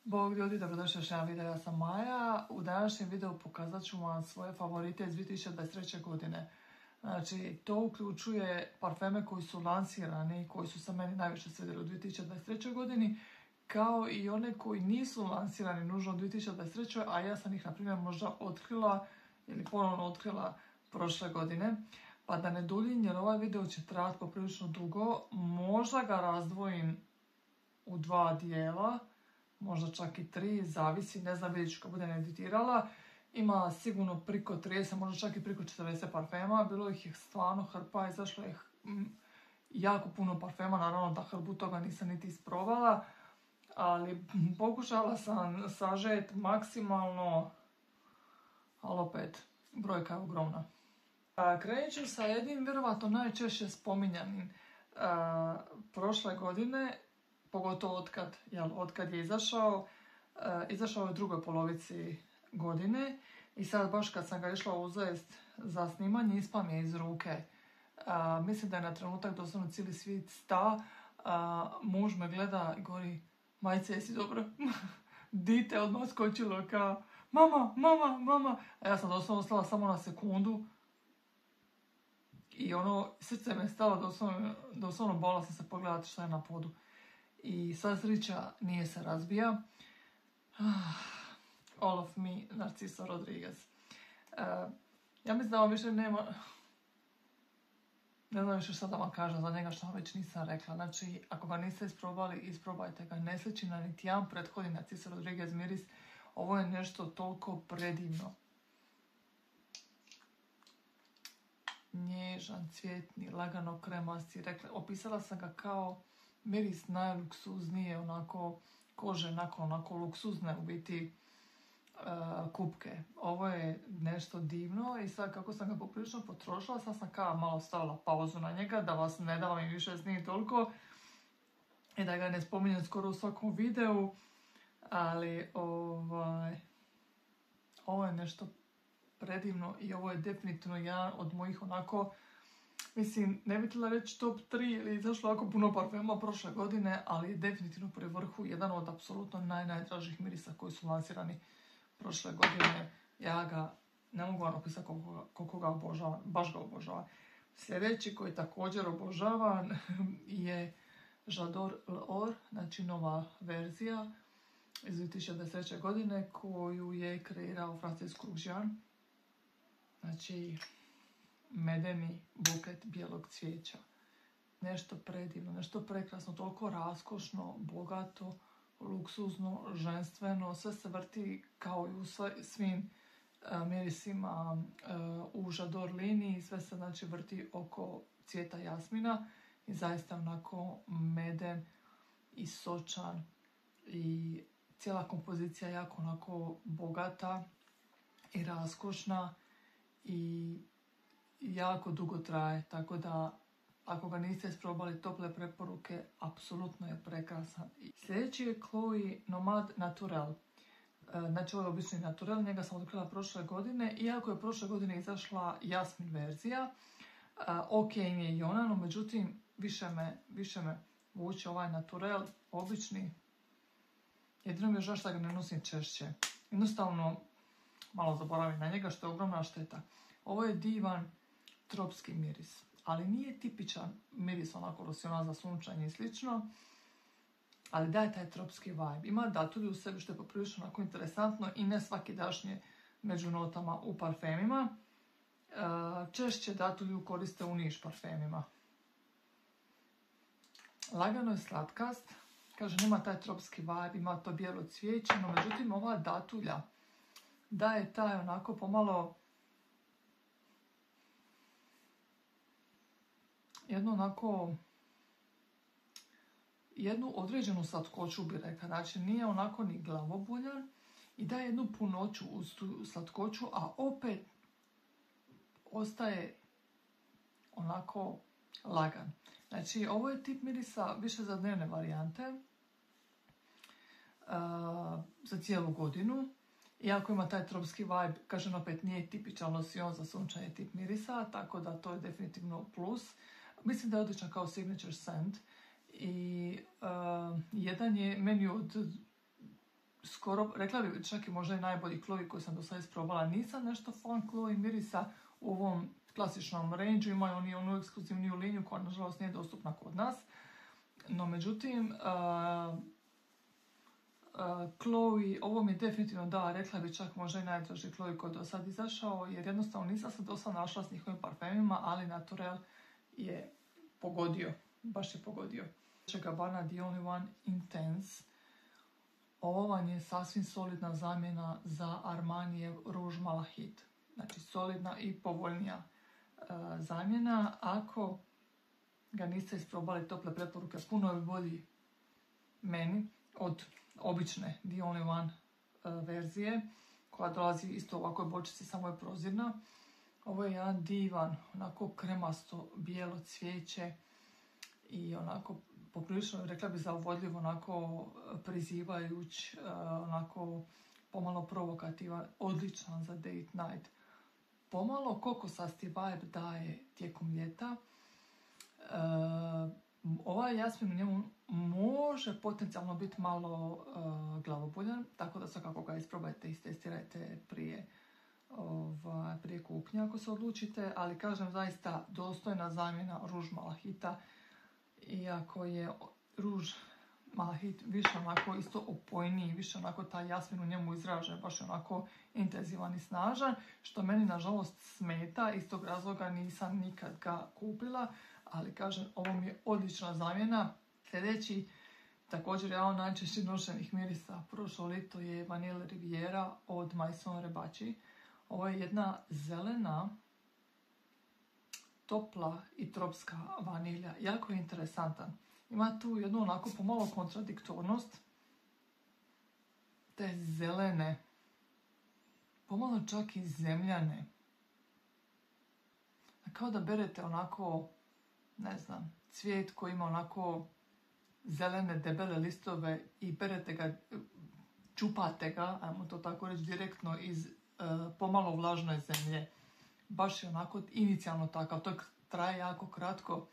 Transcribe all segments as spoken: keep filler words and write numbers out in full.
Bog ljudi, dobrodošli još jedan video, ja sam Maja. U današnjem videu pokazat ću vam svoje favorite iz dvije tisuće dvadeset treće. godine. Znači, to uključuje parfeme koji su lansirani i koji su se meni najviše svidjeli u dvije tisuće dvadeset trećoj. godini, kao i one koji nisu lansirani nužno u dvije tisuće dvadeset trećoj. a ja sam ih, na primjer, možda otkrila ili ponovno otkrila prošle godine. Pa da ne duljim, jer ovaj video će trajati poprilično dugo, možda ga razdvojim u dva dijela, možda čak i tri, zavisi, ne znam, vidjet ću kad budem editirala. Ima sigurno priko trideset, možda čak i priko četrdeset parfema, bilo ih je stvarno hrpa, izašlo je jako puno parfema, naravno da hrbu toga nisam niti isprobala, ali pokušala sam sažet maksimalno, ali opet, brojka je ogromna. Krenut ću sa jednim vjerovatno najčešće spominjanim a, prošle godine, pogotovo otkad, jel, otkad je izašao. E, izašao je u drugoj polovici godine i sad baš kad sam ga išla uzeti za snimanje, ispao mi je iz ruke. E, mislim da je na trenutak doslovno cijeli svijet sta. E, muž me gleda i govori: "Majce, jesi dobro?" Dite odmah skočilo kao: "Mama, mama, mama." A ja sam doslovno ostala samo na sekundu. I ono, srce me je stalo, doslovno, doslovno bola sam se pogledati šta je na podu. I sva sreća nije se razbija. All of me, Narciso Rodriguez. Uh, ja mislim da vam više nema... Ne znam više šta da vam kažem za njega, što vam već nisam rekla. Znači, ako ga niste isprobali, isprobajte ga. Ne sliči na niti jedan prethodni Narciso Rodriguez miris. Ovo je nešto toliko predivno. Nježan, cvjetni, lagano kremasti. Rekla, opisala sam ga kao miris najluksuznije, onako kože, onako, onako luksuzne u biti uh, kupke. Ovo je nešto divno i sad kako sam ga poprilično potrošila, sad sam kao malo stavila pauzu na njega, da vas ne da vam i više snije toliko i da ga ne spominjem skoro u svakom videu, ali ovaj, ovo je nešto predivno i ovo je definitivno jedan od mojih onako, mislim, ne bih htjela reći top tri ili izašlo jako puno parfema prošle godine, ali je definitivno pri vrhu jedan od apsolutno naj, najdražih mirisa koji su lansirani prošle godine. Ja ga ne mogu vam opisati koliko, koliko ga obožavam, baš ga obožavam. Sljedeći koji također obožavam je J'adore l'or, znači nova verzija iz dvije tisuće dvadeset treće. godine koju je kreirao Francis Kurkdjian. Znači, medeni buket bijelog cvijeća. Nešto predivno, nešto prekrasno, toliko raskošno, bogato, luksuzno, ženstveno. Sve se vrti kao i u svim uh, mirisima uh, u J'adore liniji. Sve se, znači, vrti oko cvijeta jasmina i zaista onako meden i sočan i cijela kompozicija jako onako bogata i raskošna i jako dugo traje, tako da ako ga niste isprobali, tople preporuke, apsolutno je prekrasan. Sljedeći je Chloe Nomad Naturel. Znači, ovo je obični Naturel, njega sam otkrila prošle godine, iako je prošle godine izašla jasmin verzija. Ok im je i ona, no međutim, više me, više me vuče ovaj Naturel, obični. Jedino mi je žao što ga ne nosim češće. Jednostavno, malo zaboravim na njega, što je ogromna šteta. Ovo je divan tropski miris, ali nije tipičan miris onako losjona za sunčanje i slično, ali daje taj tropski vibe. Ima datulju u sebi, što je poprilično onako interesantno i ne svakidašnje među notama u parfemima. Češće datulju koriste u niš parfemima. Lagano je slatkast, kaže, nema taj tropski vibe, ima to bijelo cvijeće, no međutim ova datulja daje taj onako pomalo jednu onako, jednu određenu slatkoću bi rekla. Znači, nije onako ni glavoboljan i daje jednu punoću uz tu slatkoću, a opet ostaje onako lagan. Znači, ovo je tip mirisa više za dnevne varijante, uh, za cijelu godinu. Iako ima taj tropski vibe, kažem opet, nije tipičan losion za sunčanje tip mirisa, tako da to je definitivno plus. Mislim da je odličan kao signature scent i uh, jedan je meni od skoro, rekla bi čak i možda i najbolji Chloe koji sam do sada isprobala. Nisam nešto fan Chloe mirisa u ovom klasičnom range, imaju oni onu ekskluzivniju liniju koja nažalost nije dostupna kod nas. No međutim, uh, uh, Chloe, ovo mi je definitivno da, rekla bi čak možda i najdraži Chloe koji je do sad izašao, jer jednostavno nisam se do sad našla s njihovim parfemima, ali Naturel je pogodio, baš je pogodio. Gabbana The Only One Intense. Ovo vam je sasvim solidna zamjena za Armanijev Rouge Malahit. Znači solidna i povoljnija uh, zamjena. Ako ga niste isprobali, tople preporuke, puno je bolji meni od obične The Only One uh, verzije, koja dolazi isto u ovakvoj bočici, samo je prozirna. Ovo je jedan divan, onako kremasto, bijelo cvijeće i onako poprilično, rekla bi, zauvodljivo, onako prizivajuć, uh, onako pomalo provokativan, odličan za date night. Pomalo kokosasti vibe daje tijekom ljeta. Uh, ovaj jasmin u njemu može potencijalno biti malo uh, glavoboljan, tako da svakako ga isprobajte i istestirajte prije, ovaj, prije kupnje ako se odlučite, ali kažem zaista dostojna zamjena Rouge Malahita, iako je Rouge Malahit više onako isto opojniji, više onako taj jasmin u njemu izražen, baš onako intenzivan i snažan, što meni nažalost smeta, iz tog razloga nisam nikad ga kupila, ali kažem, ovo mi je odlična zamjena. Sljedeći, također jedan od najčešće nošenih mirisa prošlo ljeto je Vanille Riviera od Maison Rebaci. Ovo je jedna zelena, topla i tropska vanilja. Jako je interesantan. Ima tu jednu onako pomalo kontradiktornost. Te zelene, pomalo čak i zemljane. Kao da berete onako, ne znam, cvijet koji ima onako zelene, debele listove i berete ga, čupate ga, ajmo to tako reći, direktno iz uh, pomalo vlažne zemlje. Baš je onako inicijalno takav, to traje jako kratko,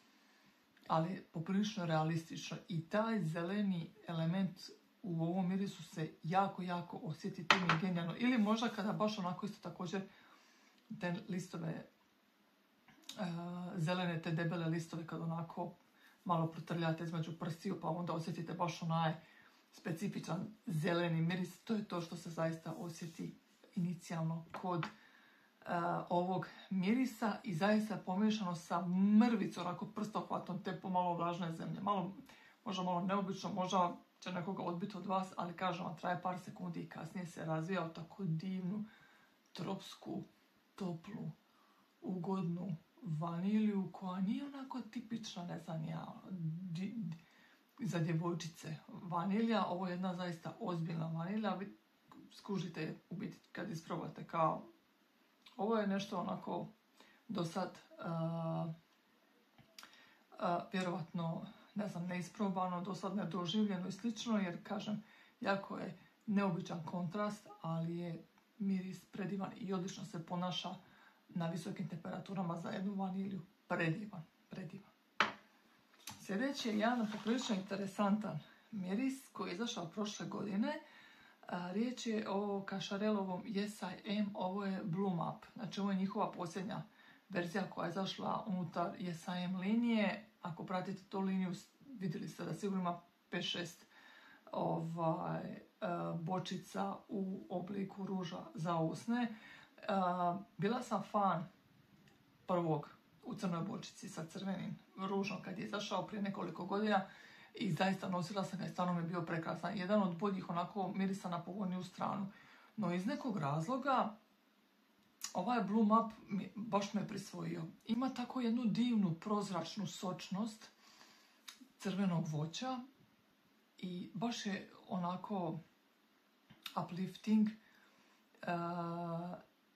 ali poprilično realistično. I taj zeleni element u ovom mirisu se jako, jako osjeti, to mi je genijalno. Ili možda kada baš onako isto također te listove, uh, zelene te debele listove, kad onako malo protrljate između prstiju, pa onda osjetite baš onaj specifičan zeleni miris. To je to što se zaista osjeti inicijalno kod Uh, ovog mirisa i zaista pomiješano sa mrvicom, onako prstohvatom te pomalo vlažne zemlje. Malo, možda malo neobično, možda će nekoga odbiti od vas, ali kažem vam, traje par sekundi i kasnije se razvija u tako divnu, tropsku, toplu, ugodnu vanilju koja nije onako tipična, ne znam ja, di, di, za djevojčice vanilja. Ovo je jedna zaista ozbiljna vanilja. Vi skužite je u biti kad isprobate kao. Ovo je nešto onako do sad uh, uh, vjerovatno, ne znam, neisprobano, do sad nedoživljeno i slično, jer kažem, jako je neobičan kontrast, ali je miris predivan i odlično se ponaša na visokim temperaturama za jednu vanilju. Predivan, predivan. Sljedeći je jedan poprilično interesantan miris koji je izašao prošle godine. A, riječ je o Cacharellovom Yes I Am, ovo je Bloom Up. Znači ovo je njihova posljednja verzija koja je izašla unutar Yes I Am linije. Ako pratite tu liniju, vidjeli ste da sigurno ima pet šest ovaj, bočica u obliku ruža za usne. Bila sam fan prvog u crnoj bočici sa crvenim ružom kad je izašao prije nekoliko godina. I zaista nosila sam ga i stvarno mi je bio prekrasan. Jedan od boljih onako mirisa na povoljniju stranu. No iz nekog razloga ovaj Bloom Up mi, baš me prisvojio. Ima tako jednu divnu prozračnu sočnost crvenog voća i baš je onako uplifting. Uh,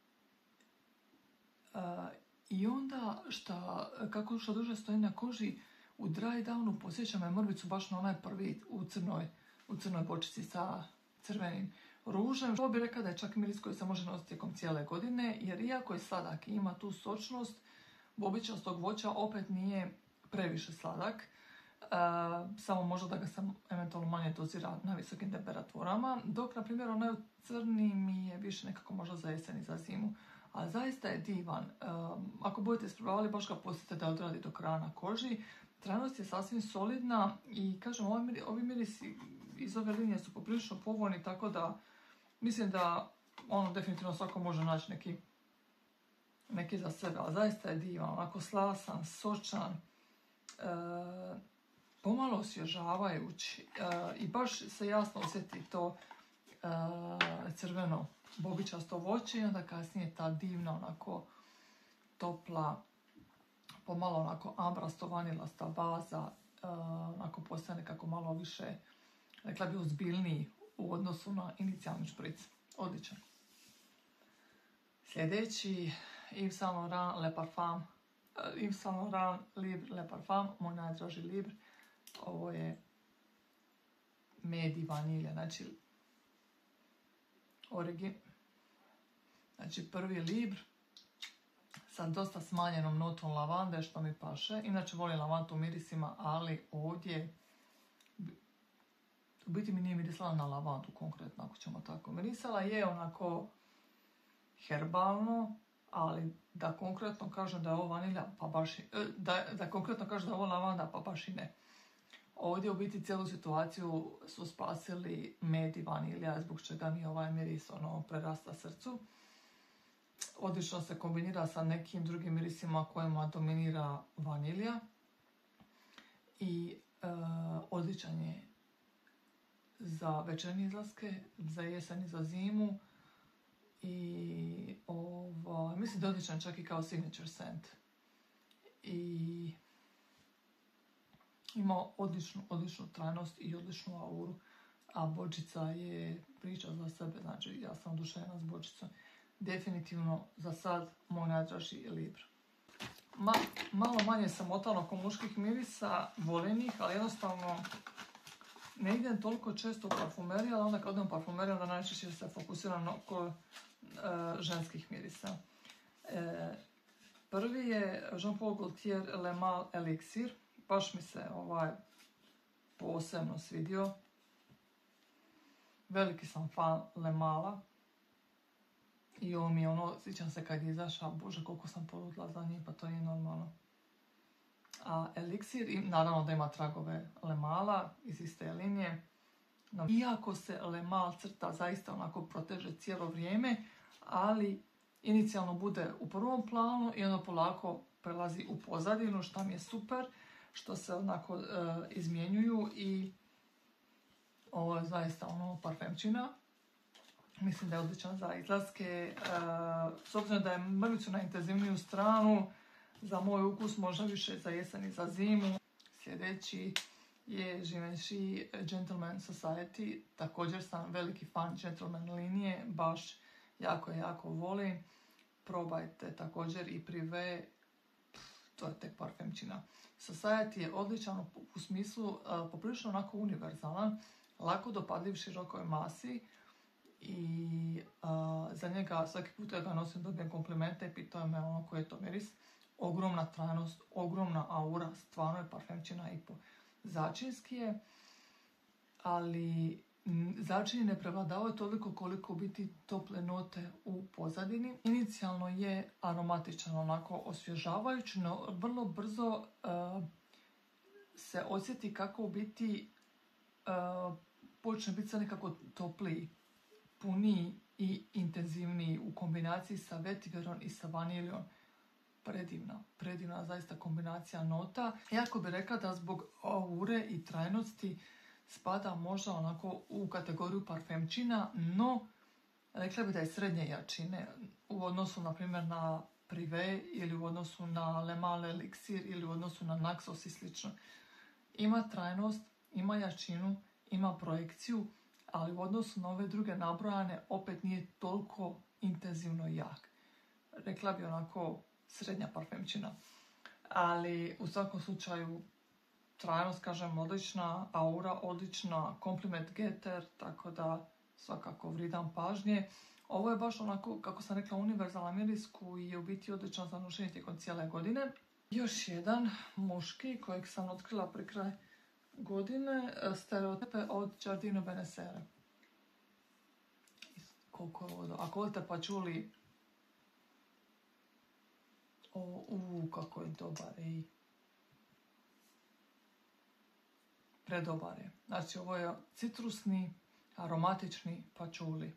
uh, I onda šta, kako što duže stoji na koži, u dry downu posjeća me mrvicu baš na onaj prvi u crnoj, u crnoj bočici sa crvenim ružem. Što bih rekla da je čak miris koji se može nositi tijekom cijele godine, jer iako je sladak i ima tu sočnost, bobičastog voća opet nije previše sladak. samo možda da ga se eventualno manje dozira na visokim temperaturama, dok na primjer onaj crni mi je više nekako možda za jesen i za zimu. A zaista je divan. Um, ako budete isprobavali, baš ga pustite da odradi do kraja na koži. Trajnost je sasvim solidna i kažem, ovi, ovi mirisi iz ove linije su poprilično povoljni, tako da mislim da ono definitivno svako može naći neki, neki za sebe, ali zaista je divan, onako slasan, sočan, e, pomalo osvježavajući e, i baš se jasno osjeti to e, crveno bobičasto voće i onda kasnije ta divna, onako topla, pomalo onako ambrasto vanilasta baza, uh, onako postane kako malo više, rekla bi, ozbiljniji u odnosu na inicijalni špric. Odličan. Sljedeći, Yves Saint Laurent Le Parfum, uh, Yves Saint Laurent Libre Le Parfum, moj najdraži Libre. Ovo je med i vanilja, znači origin. Znači prvi Libre sa dosta smanjenom notom lavande, što mi paše. Inače volim lavandu u mirisima, ali ovdje u biti mi nije mirisala na lavandu konkretno, ako ćemo tako. Mirisala je onako herbalno, ali da konkretno kažem da je ovo vanilja, pa baš i, da, da konkretno kažem da je ovo lavanda, pa baš i ne. Ovdje u biti cijelu situaciju su spasili med i vanilja, zbog čega mi ovaj miris ono prerasta srcu. Odlično se kombinira sa nekim drugim mirisima kojima dominira vanilja i e, odličan je za večernje izlaske, za jesen i za zimu i ovo, mislim da je odličan čak i kao signature scent i ima odličnu, odličnu trajnost i odličnu auru, a bočica je priča za sebe, znači ja sam oduševljena s bočicom. Definitivno za sad moj najdraži Libre. Ma, malo manje samotan oko muških mirisa, volim ih, ali jednostavno ne idem toliko često u parfumeriju, ali onda kad idem u parfumeriju, onda najčešće se fokusiram oko e, ženskih mirisa. E, prvi je Jean Paul Gaultier Le Mal Elixir. Baš mi se ovaj posebno svidio. Veliki sam fan Le Mala. I ovo mi je ono, sjećam se kad je izašao, bože koliko sam poludila za njih, pa to nije normalno. A Elixir, naravno da ima tragove Le Mala iz iste linije. Iako se Le Mal crta zaista onako proteže cijelo vrijeme, ali inicijalno bude u prvom planu i onda polako prelazi u pozadinu, što mi je super, što se onako e, izmjenjuju i ovo je zaista ono parfemčina. Mislim da je odličan za izlaske. E, s obzirom da je mrvicu na intenzivniju stranu, za moj ukus možda više za jesen i za zimu. Sljedeći je Givenchy Gentleman Society. Također sam veliki fan Gentleman linije, baš jako, jako volim. Probajte također i Privé, to je tek parfemčina. Society je odličan u smislu uh, poprilično onako univerzalan, lako dopadljiv širokoj masi i uh, za njega svaki put ja ga nosim, dobijem komplimente i pitaju me ono koji je to miris. Ogromna trajnost, ogromna aura, stvarno je parfemčina i po. Začinski je, ali začini ne prevladavaju toliko koliko biti tople note u pozadini. Inicijalno je aromatičan, onako osvježavajući, no vrlo brzo uh, se osjeti kako u biti uh, počne biti sve nekako topliji, puniji i intenzivniji u kombinaciji sa vetiverom i sa vanilijom. Predivna, predivna zaista kombinacija nota. Jako bih rekla da zbog aure i trajnosti spada možda onako u kategoriju parfemčina, no rekla bih da je srednje jačine u odnosu na primjer na Privé ili u odnosu na Le Mal Elixir ili u odnosu na Naxos i slično. Ima trajnost, ima jačinu, ima projekciju, ali u odnosu na ove druge nabrojane opet nije toliko intenzivno jak. Rekla bih onako srednja parfemčina. Ali u svakom slučaju trajnost, kažem, odlična, aura odlična, compliment getter, tako da svakako vrijedan pažnje. Ovo je baš onako, kako sam rekla, univerzalan miris koji je u biti odličan za nošenje tijekom cijele godine. Još jedan muški kojeg sam otkrila pri kraj godine stereotipe od Giardino Benessere. Koliko je ovo, ako volite pa čuli, o, u, kako je dobar, ej. Predobar je. Znači, ovo je citrusni, aromatični pačuli.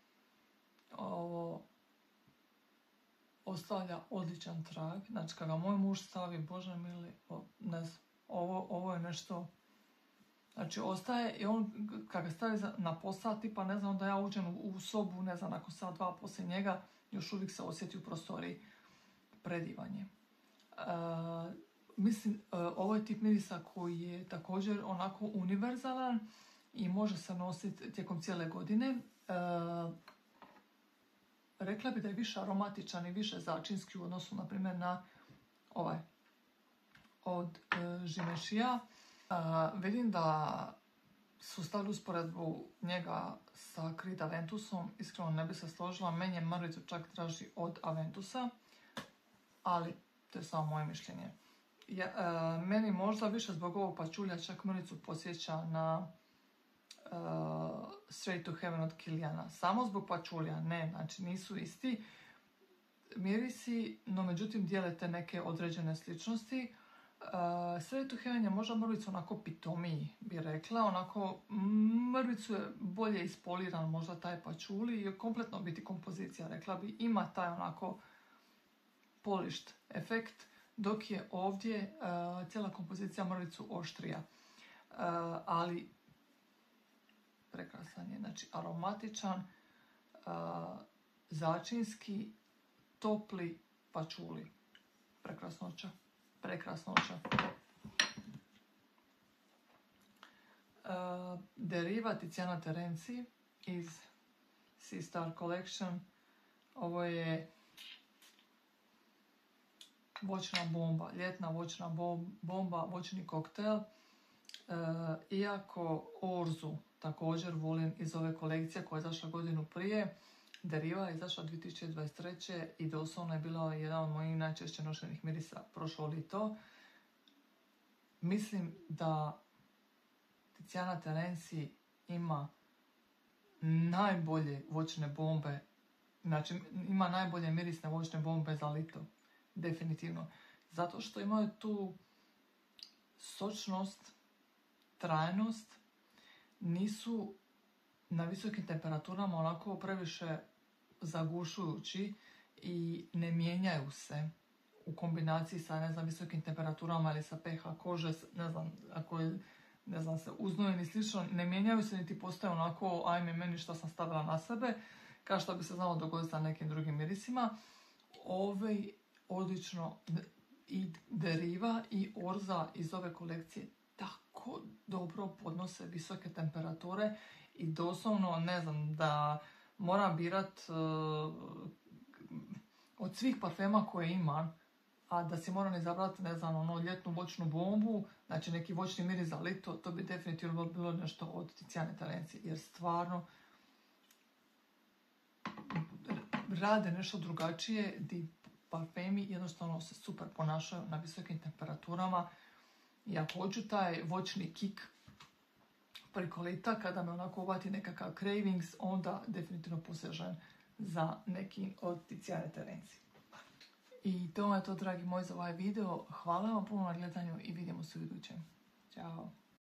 Ovo ostavlja odličan trag. Znači, kada ga moj muž stavi, bože mili, ne znam, ovo, ovo je nešto... Znači, ostaje i on, kada ga stavi na posao, tipa, ne znam, da ja uđem u, u sobu, ne znam, nakon sat, dva poslije njega, još uvijek se osjeti u prostoriji predivanje. E, mislim, e, ovo je tip mirisa koji je također onako univerzalan i može se nositi tijekom cijele godine. E, rekla bi da je više aromatičan i više začinski u odnosu, na primjer, na ovaj od e, Givenchy. Uh, vidim da su stavili usporedbu njega sa Creed Aventusom. Iskreno ne bi se složila, meni je mrvicu čak draži od Aventusa, ali to je samo moje mišljenje. Ja, uh, meni možda više zbog ovog pačulja čak mrvicu posjeća na uh, Straight to Heaven od Kiliana. Samo zbog pačulja, ne, znači nisu isti mirisi, no međutim dijelite neke određene sličnosti. Uh, Straight to Heaven je možda mrvicu onako pitomiji, bi rekla, onako mrvicu je bolje ispoliran možda taj pačuli i kompletno biti kompozicija, rekla bi, ima taj onako polished efekt, dok je ovdje uh, cijela kompozicija mrvicu oštrija, uh, ali prekrasan je, znači aromatičan, uh, začinski, topli pačuli, prekrasnoća. Prekrasnoća. Uh, Deriva Tiziana Terenzi iz Sea Star Collection. Ovo je voćna bomba, ljetna voćna bomba, voćni koktel. Uh, iako Orzu također volim iz ove kolekcije koja je izašla godinu prije, Deriva je izašla dvije tisuće dvadeset treće i doslovno je bila jedan od mojih najčešće nošenih mirisa prošlo lito. Mislim da Tiziana Terenzi ima najbolje voćne bombe, znači ima najbolje mirisne voćne bombe za lito, definitivno. Zato što imaju tu sočnost, trajnost, nisu na visokim temperaturama onako previše zagušujući i ne mijenjaju se u kombinaciji sa, ne znam, visokim temperaturama ili sa pH kože, ne znam, ako je, ne znam, se uznojeni i slično, ne mijenjaju se niti postaju onako, ajme meni što sam stavila na sebe, kao što bi se znalo dogoditi sa nekim drugim mirisima. Ovaj odlično i Deriva i Orza iz ove kolekcije tako dobro podnose visoke temperature i doslovno, ne znam, da moram birat uh, od svih parfema koje imam, a da si moram izabrati, ne znam, ono, ljetnu voćnu bombu, znači neki voćni miris za lito, to bi definitivno bilo nešto od Tiziane Terenzi, jer stvarno rade nešto drugačije, di parfemi jednostavno se super ponašaju na visokim temperaturama. I ako hoću taj voćni kik preko lita, kada me onako uvati nekakav cravings, onda definitivno posežem za neki od Tiziane Terenzi. I to je to, dragi moji, za ovaj video. Hvala vam puno na gledanju i vidimo se u idućem. Ćao!